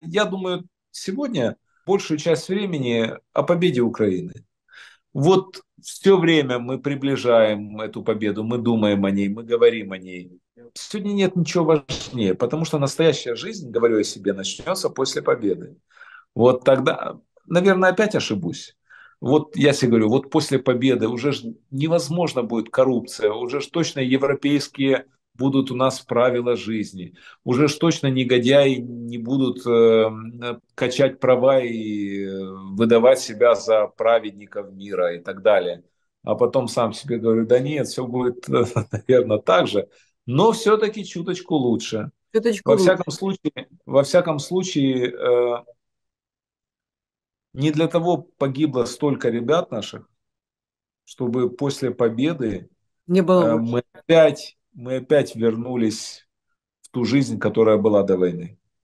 Я думаю, сегодня большую часть времени о победе Украины. Вот все время мы приближаем эту победу, мы думаем о ней, мы говорим о ней. Сегодня нет ничего важнее, потому что настоящая жизнь, говорю о себе, начнется после победы. Вот тогда, наверное, опять ошибусь. Вот я себе говорю, вот после победы уже ж невозможно будет коррупция, уже ж точно европейские будут у нас правила жизни, уже ж точно негодяи не будут качать права и выдавать себя за праведников мира и так далее. А потом сам себе говорю, да нет, все будет, наверное, так же, но все-таки чуточку лучше. Чуточку лучше. Во всяком случае, не для того погибло столько ребят наших, чтобы после победы Не было лучше. мы опять вернулись в ту жизнь, которая была до войны.